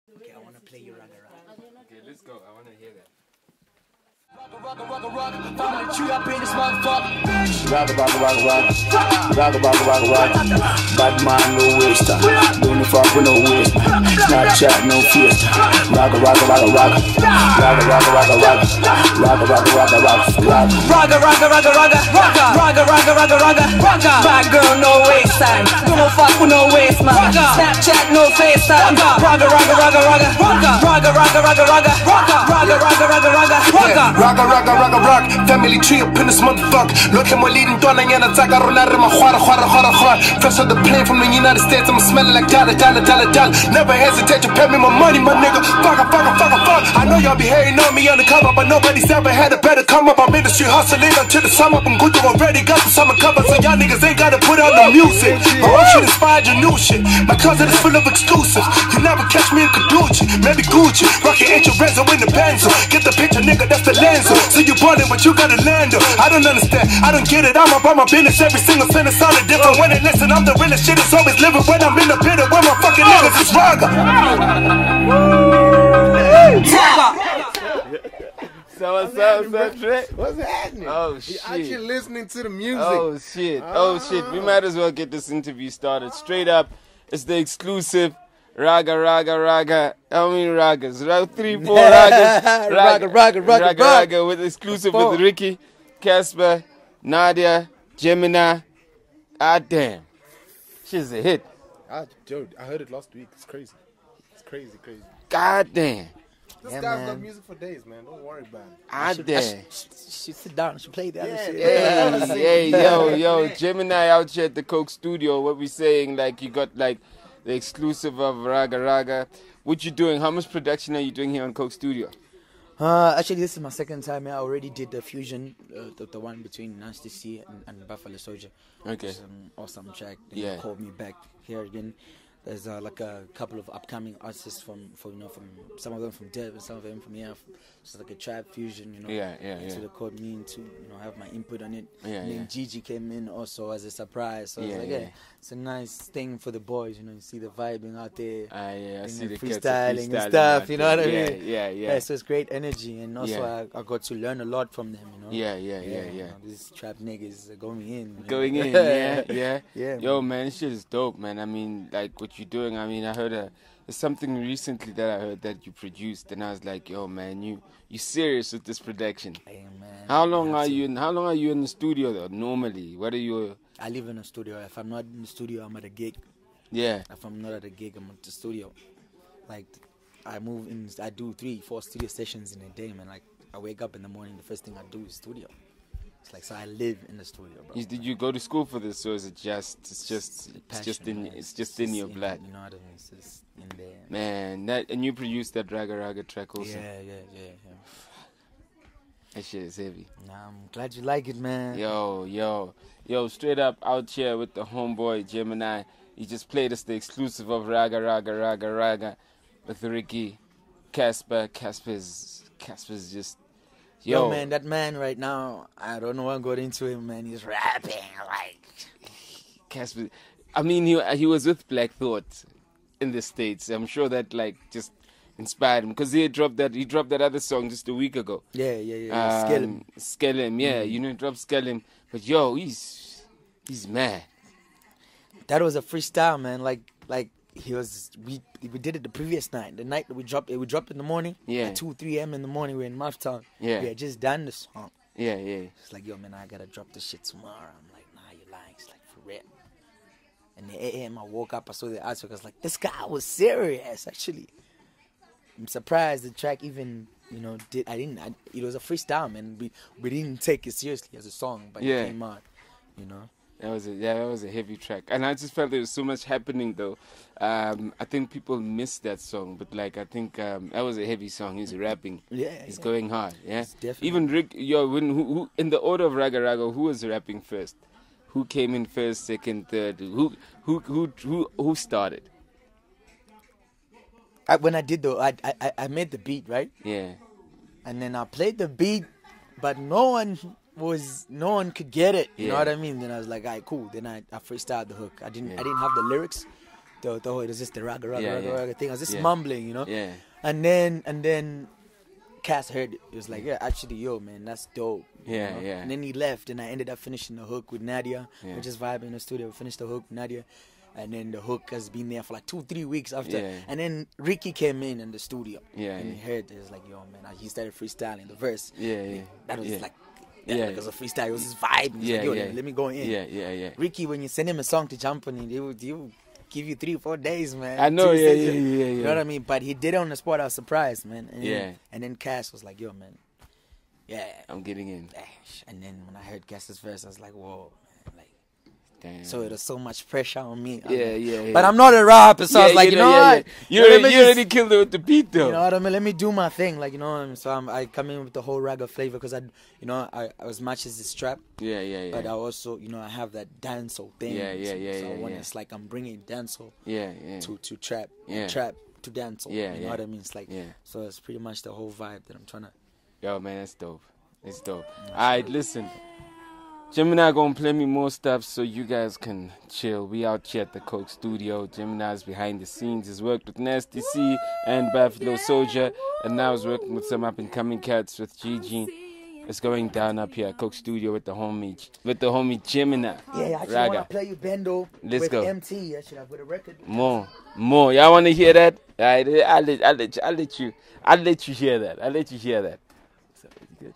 Okay, I want to play you Raga Raga. Okay, let's go. I want to hear that. Family tree up in this motherfucker. Raga, raga, raga, raga. Raga, raga, raga, raga. Bad man, no waste. Don't fuck with no waste. Snapchat, no face. Raga, raga, raga, raga. Raga, raga, raga, raga. Raga, raga, raga, raga. Raga, raga, raga, raga. Raga, raga, raga, raga. Bad girl, no waste time. Don't fuck with no waste, man. Snapchat, no FaceTime. Raga, raga, raga, raga. Raga, raga, raga, raga. Raga, raga, raga, raga. Raga, raga, raga, raga. Family tree up in this motherfucker. Look at my leading dona and attack a roller in my khwara. Fresh off the plane from the United States, I'm smelling like dollar. Never hesitate to pay me my money, my nigga. Fuck. I know y'all be hating on me on the come up, but nobody's ever had a better come up. I'm in the street hustling until the sum up. I'm good to already got the summer cover, so y'all niggas ain't gotta put on the music. My own shit inspired your new shit. My closet is full of exclusives. You never catch me in Caducci, maybe Gucci. Rockin' Anchorezzo in the Benzo. Get the picture, nigga, that's the Lenzo. So you ballin', but you gotta land up. I don't understand, I don't get it. I'm about my business, every single sentence sounded different. When they listen, I'm the realest shit, it's always living. When I'm in the pit, where my fucking niggas is Raga. So what's up, Trey? What's happening? Oh shit! You're actually listening to the music. Oh shit! We might as well get this interview started. Straight up, it's the exclusive Raga. How many ragas? 3, 4 ragas. Raga with exclusive with Ricky, Casper, Nadia, Gemini. Ah damn, she's a hit. Dude, I heard it last week. It's crazy. It's crazy. God damn. This guy's got music for days, man. Don't worry about it. Ah damn. She sit down. She play the other shit. Hey, yo, Gemini out here at the Coke Studio. What we saying? Like you got like the exclusive of Raga. What you doing? How much production are you doing here on Coke Studio? Actually, this is my second time. I already did the fusion, the one between Nasty C and Buffalo Soldier. Okay. It's an awesome track. Yeah. They called me back here again. There's like a couple of upcoming artists from some of them from Dev and some of them from here. It's like a trap fusion, Yeah. So they called me to have my input on it. Yeah, and then Gigi came in also as a surprise. So it's like, it's a nice thing for the boys. You see the vibing out there. I see the freestyling and stuff. You know what I mean? Yeah. So it's great energy, and also I got to learn a lot from them. Yeah. These trap niggas are going in. Going in, yeah. Yo, man, this shit is dope, man. I mean, like what you're doing. I mean, I heard there's something recently that I heard that you produced, and I was like, yo, man, you serious with this production? Hey, man. How long are you in the studio though? Normally, what are you? I live in a studio. If I'm not in the studio, I'm at a gig. Yeah. If I'm not at a gig, I'm at the studio. Like, I move in. I do 3-4 studio sessions in a day, man. Like, I wake up in the morning, the first thing I do is studio. It's like, so I live in the studio, bro. Did you go to school for this, or is it it's just in your blood? You know what I mean? It's just in there. Man, and you produced that Raga track also. Yeah. That shit is heavy. Nah, I'm glad you like it, man. Yo, straight up out here with the homeboy Gemini. He just played us the exclusive of Raga with Ricky, Casper. Casper's just. Yo, man, that man right now, I don't know what got into him, man. He's rapping like Casper. I mean, he was with Black Thought in the States. I'm sure that like just inspired him because he dropped that other song just a week ago. Yeah. Skellum, yeah. He dropped Skellum, but yo, he's mad. That was a freestyle, man. Like we did it the previous night. The night that we dropped it, we dropped in the morning. Yeah. At 2-3 a.m. in the morning, we're in Maftown. Yeah. We had just done the song. Yeah. It's like, yo, man, I gotta drop this shit tomorrow. I'm like, nah, you're lying. It's like, for real. And the AM, I woke up, I saw the artwork. I was like, this guy was serious, actually. I'm surprised the track even, it was a freestyle, man. We didn't take it seriously as a song, but it came out, That was a heavy track, and I just felt there was so much happening though. I think people missed that song, but like I think that was a heavy song. He's rapping, he's going hard, Definitely. Even Rick, who in the order of Raga, who was rapping first? Who came in first, second, third? Who started? When I did I made the beat, right? Yeah. And then I played the beat, but no one could get it. You know what I mean? Then I was like, alright, cool. Then I freestyled the hook. I didn't have the lyrics, the whole, it was just the raga Yeah. raga thing. I was just Yeah. mumbling, you know. Yeah. And then Cass heard it. It was like, yeah, actually, yo, man, that's dope. you Yeah, know? yeah. And then he left, and I ended up finishing the hook with Nadia. Yeah. We just vibing in the studio. We finished the hook with Nadia. And then the hook has been there for like 2-3 weeks after. Yeah. And then Ricky came in the studio. Yeah, And he yeah. heard it. It was like, yo, man, he started freestyling the verse. Yeah. That was Yeah. like, Yeah. like, it was a freestyle. It was his vibe. He was Yeah, like, yo, yeah. let me go in. Yeah. Ricky, when you send him a song to jump on, he would give you 3-4 days, man. I know, 2 yeah. sessions. You Yeah. know what I mean? But he did it on the spot. I was surprised, man. And Yeah. And then Cass was like, yo, man, yeah. I'm getting in. And then when I heard Cass's verse, I was like, whoa, man. Like, Damn. so it was so much pressure on me. Yeah. But I'm not a rapper, so I was like, you know what? You Let me just- already killed it with the beat, though. You know what I mean? Let me do my thing, like, you know what I mean? So I come in with the whole raga flavor because I as much as it's trap, Yeah. but I also, I have that dancehall thing. Yeah, So I want yeah. it's like I'm bringing dancehall Yeah. to trap, Yeah. and trap to dancehall. Yeah, you know yeah. what I mean? It's like, Yeah. so it's pretty much the whole vibe that I'm trying to. Yo, man, that's dope. It's dope. Alright, listen. Gemini gonna play me more stuff so you guys can chill. We out here at the Coke Studio. Gemini's behind the scenes. He's worked with Nasty C and Buffalo Soldier, and now he's working with some up and coming cats with Gigi. It's going down up here at Coke Studio with the homie Gemini. Yeah, I actually Raga. want to play you Bendo Let's with go. MT. I should have with a record. More. Y'all wanna hear that? Alright, I'll let you hear that. So, good.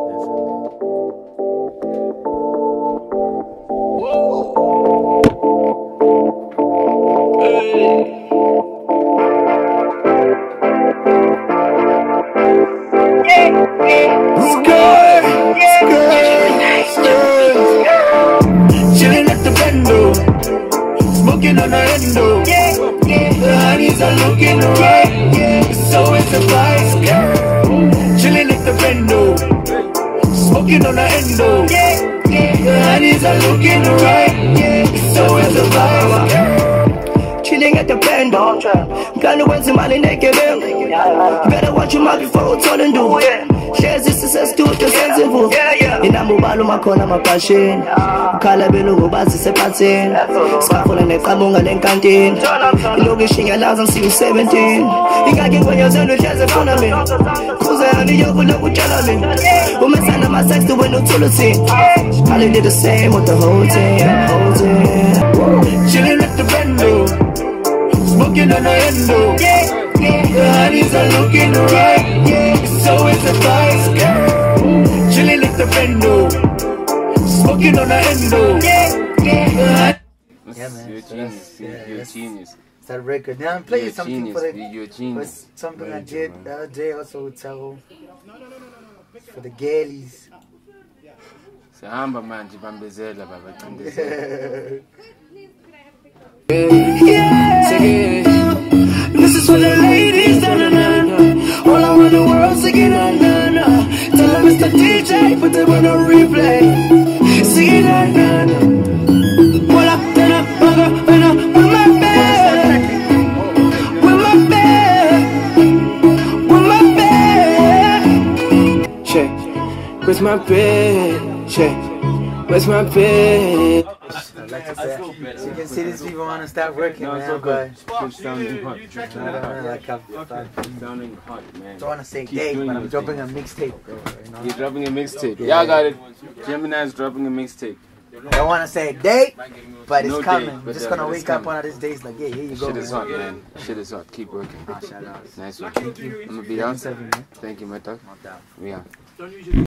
Chilling at the bendo, smoking on the endo. The honeys are looking right, so it's a vice. Chilling at the bendo, smoking on the endo. The honeys are looking right, so it's a vice. Chilling at the bendo, gonna win some money naked. Better watch your mouth before it's all and do. Shares this success to the sensible. Inambubalo makona mapashin. Ukhala belungu bazisephathini. Skafuna neqabunga lenkantini. Ilokishi ngiyalaza ngisiya 17. Ingake ngonyozelo hleze funa mina. Kuze andiyoku lokutshela mina. Umesana ama-sex to wena uthula uthini. I did the same with the whole team. Chilling at the bendo, smoking on the endo. The honeys are looking right, so it's a vice. Chilling at the bendo, smoking on the endo. Yeah, man. You're a So genius. that's- yeah, You're a that's- genius. It's that record. Now I'm playing You're a something genius. for the. You're a genius. Was something I did the other day also with Taro for the girlies. Sahamba manje bambezela baba cindezela. This is for the ladies, na-na-na-na. All around the world singing, na-na-na. Tell them it's the DJ, put them on a replay. Singing, na-na-na. Well, up, with my bed. With my bed. Check, where's my bed? Check, where's my bed? I'd like to say, so you can see these people want to start working, No, it's man. okay. But Keep sounding hot. like I Sounding hot, man. don't want to say Keep date, doing but I'm your dropping thing. a mixtape, bro. You know? You're dropping a mixtape. Yeah. Y'all got it. Gemini's dropping a mixtape. I don't want to say date, but it's No coming. date, I'm but just yeah, gonna but it's wake up coming. one of these days like, yeah, here you go. Shit is man. hot, man. Shit is hot. Keep working. Ah, shout outs. Nice one. Thank you. I'm gonna be out. Seven, man. Thank you, my dog. No doubt. We out.